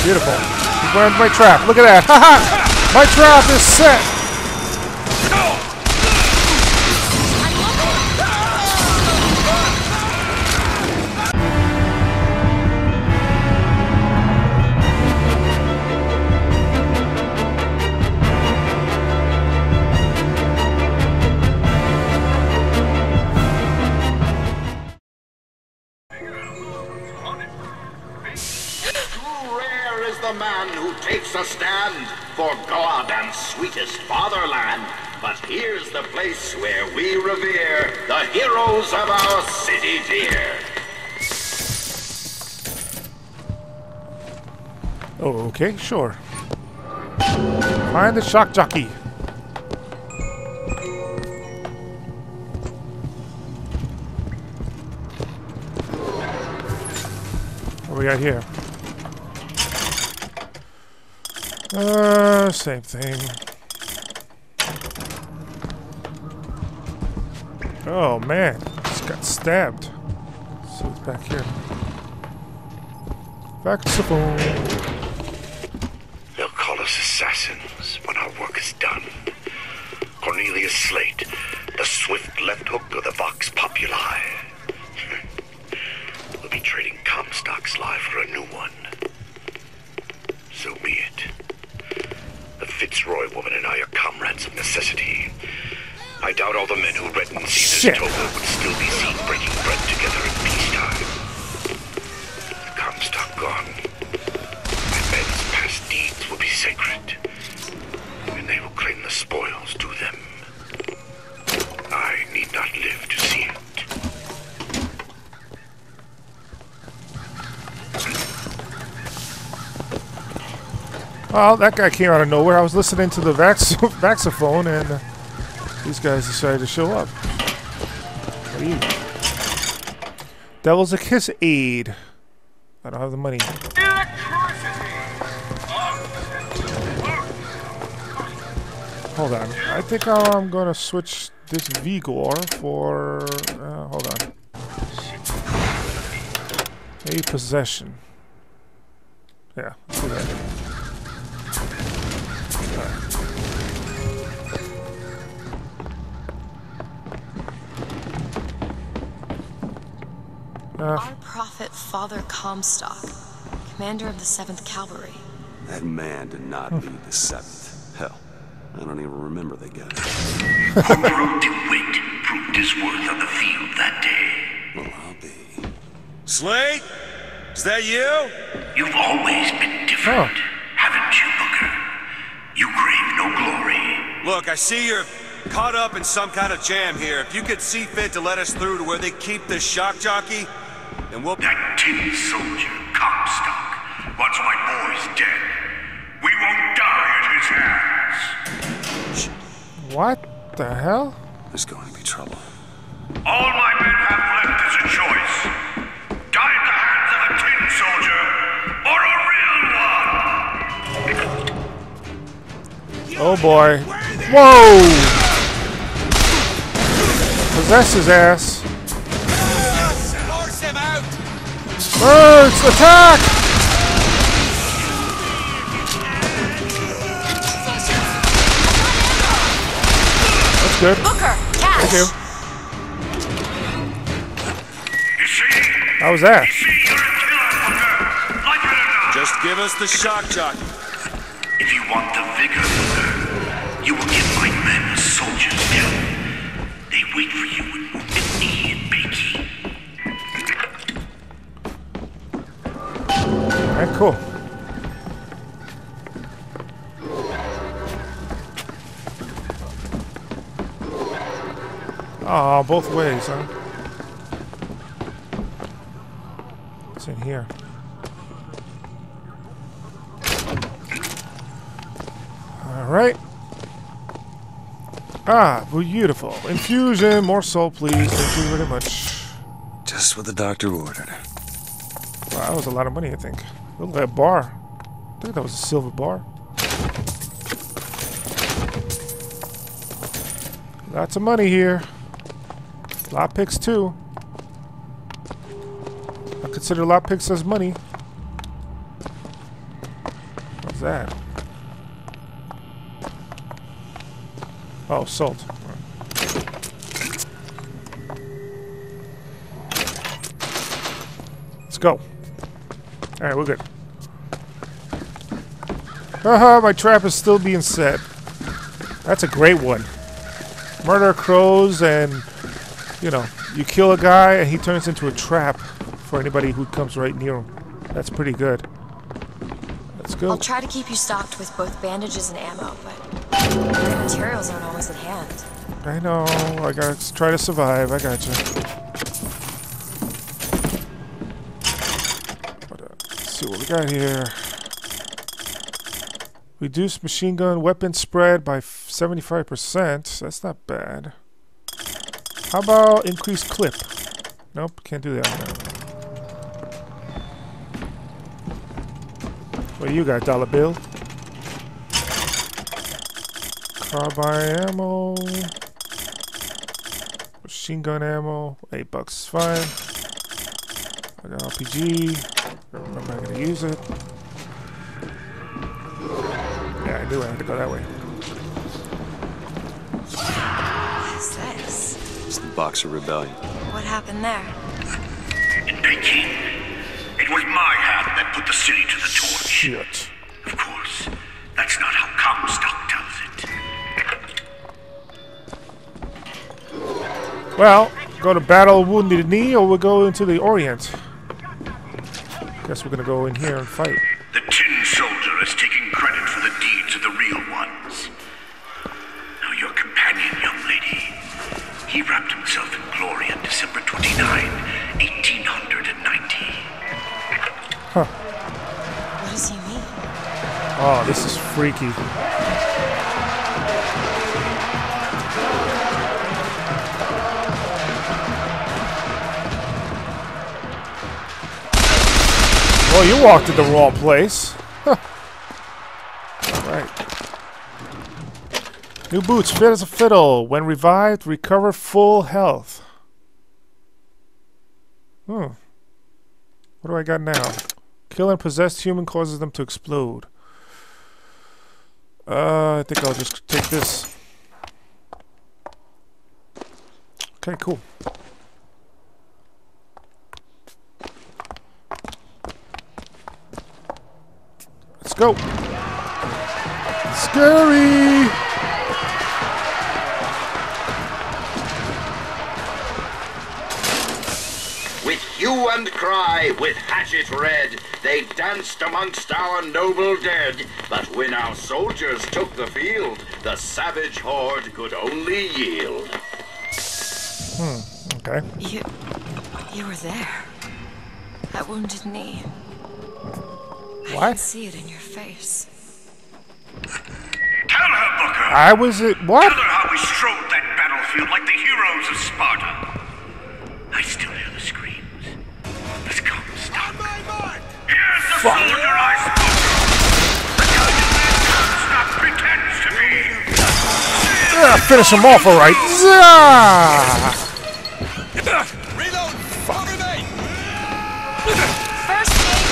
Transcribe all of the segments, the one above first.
Beautiful. He's wearing my trap. Look at that. Haha! My trap is set. Takes a stand for God and sweetest fatherland. But here's the place where we revere the heroes of our city dear. Oh, okay, sure. Find the shock jockey. What we got here? Same thing. Oh man, just got stabbed. Let's see what's back here. Vaxophone. They'll call us assassins when our work is done. Cornelius Slate, the swift left hook of the Vox Populi. We'll be trading Comstock's life for a new one. So be it. The Fitzroy woman and I are comrades of necessity. I doubt all the men who read in Caesar's toga would still be seen breaking bread together in peacetime. With Comstock gone, my men's past deeds will be sacred, and they will claim the spoils to them. I need not live to see it. Well, that guy came out of nowhere. I was listening to the Vaxophone, and these guys decided to show up. What are you? Devil's a Kiss aid. I don't have the money. Hold on. I think I'm going to switch this Vigor for... hold on. A possession. Yeah, let's do that. Our prophet, Father Comstock, commander of the 7th Cavalry. That man did not lead the 7th. Hell, I don't even remember the guy. Corporal DeWitt proved his worth on the field that day. Well, I'll be. Slate? Is that you? You've always been different, haven't you, Booker? You crave no glory. Look, I see you're caught up in some kind of jam here. If you could see fit to let us through to where they keep the shock jockey, then we'll... That tin soldier, Comstock. Once my boy's dead, we won't die at his hands. What the hell? There's going to be trouble. All my men have left is a choice. Die at the hands of a tin soldier, or a real one! Oh boy. Whoa! Possess his ass. Force him out! Birds, attack! That's good. Booker, catch! Thank you. You see? How was that? You see, you're a killer, Booker. Like it or not. Just give us the shock jockey. If you want the vigor, Booker, you will give my men a soldier's death. They wait for you with Wounded Knee and Bakey. Alright, cool. Oh, both ways, huh? What's in here? Alright. Ah, beautiful. Infusion, more salt, please. Thank you very much. Just what the doctor ordered. Wow, that was a lot of money, I think. Look at that bar. I think that was a silver bar. Lots of money here. Lockpicks too. I consider lockpicks as money. that? Oh, salt. Let's go. Alright, we're good. Haha, my trap is still being set. That's a great one. Murder crows and, you know, you kill a guy and he turns into a trap for anybody who comes right near him. That's pretty good. Let's go. I'll try to keep you stocked with both bandages and ammo, but the materials aren't always at hand. I know. I gotta try to survive. I got you. Let's see what we got here. Reduce machine gun weapon spread by 75%. That's not bad. How about increase clip? Nope, can't do that one. What do you got, dollar bill? Carbine ammo. Machine gun ammo. $8 is fine. I got RPG. I'm not gonna use it. Yeah, I knew I had to go that way. What is this? It's the Boxer Rebellion. What happened there? In Peking, it was my hand that put the city to the torch. Shit. Of course, that's not how Comstock tells it. Well, go to battle Wounded Knee or we'll go into the Orient. Guess we're gonna go in here and fight. The Tin Soldier is taking credit for the deeds of the real ones. Now your companion, young lady, he wrapped himself in glory on December 29, 1890. Huh. What does he mean? Oh, this is freaky. Well, you walked in the wrong place. Huh. Alright. New boots, fit as a fiddle. When revived, recover full health. What do I got now? Kill and possessed human causes them to explode. I think I'll just take this. Okay, cool. Let's go. Scary! With hue and cry, with hatchet red, they danced amongst our noble dead. But when our soldiers took the field, the savage horde could only yield. Okay. You were there. That Wounded Knee. I What? can see it in your face. Tell her, Booker! I was it. What? Tell her how we strode that battlefield like the heroes of Sparta. I still hear the screams. Let's come, stop. Here's the soldier I spoke of. The kind of man Comstock pretends to be. Yeah, finish him off, all right. Zah! Reload! Cover me! First aid.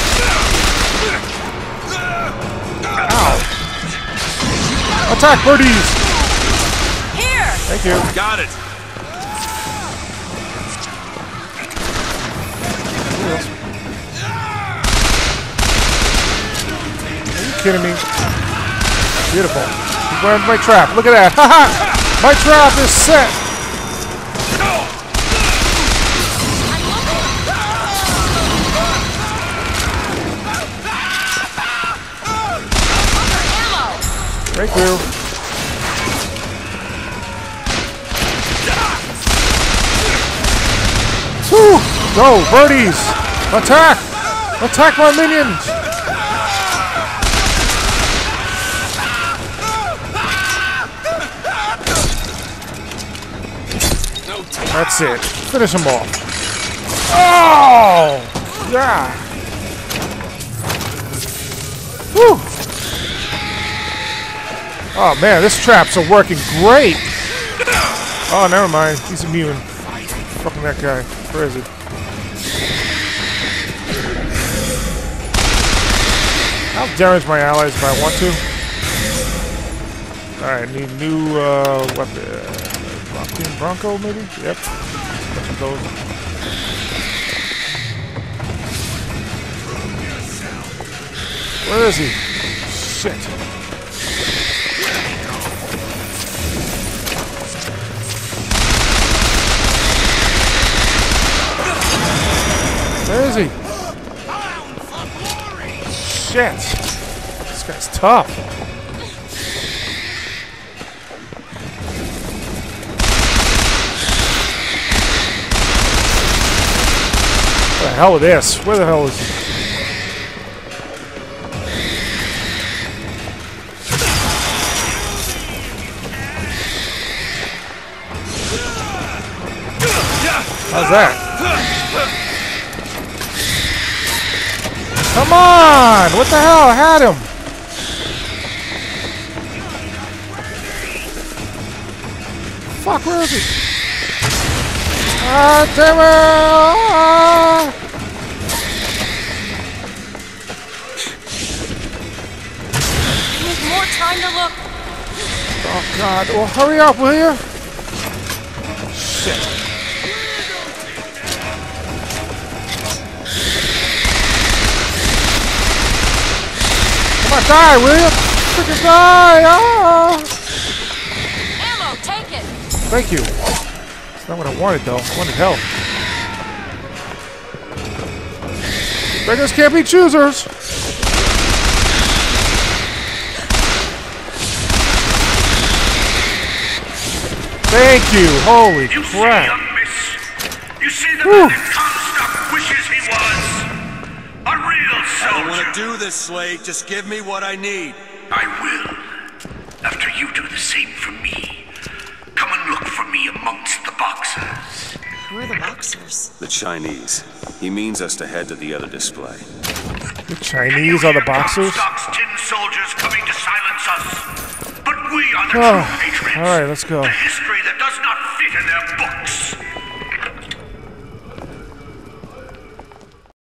Ow! Attack, birdies! Here! Thank you. Got it! Are you kidding me? Beautiful. He's wearing my trap. Look at that. Haha! My trap is set. Thank you. Whew! Go, birdies! Attack! Attack my minions! That's it. Finish him off. Oh! Yeah! Whew! Oh man, this traps are working great! Oh, never mind. He's immune. Fucking that guy. Where is he? I'll damage my allies if I want to. Alright, need new weapon. Bronco, maybe? Yep. Bunch of those. Where is he? Shit. Where is he? Shit. This guy's tough. What the hell is this? Where the hell is he? How's that? Come on! What the hell? I had him! Fuck, where is he? Ah, damn it! Ah. Need more time to look. Oh god, well hurry up, will you? Shit. Come on, die, will you? Freaking die! Ah. Ammo, take it. Thank you. That's not what I wanted, though. I wanted health. Beggars can't be choosers! Thank you! Holy crap! You see the man that Comstock wishes he was? A real soldier. I don't want to do this, Slade. Just give me what I need. I will. After you do the same for me. Come and look for me amongst the boxers. Who are the boxers? The Chinese. He means us to head to the other display. The Chinese are the boxers? Comstock's tin soldiers coming to silence us. But we are the true patriots. Alright, let's go. The history that does not fit in their books.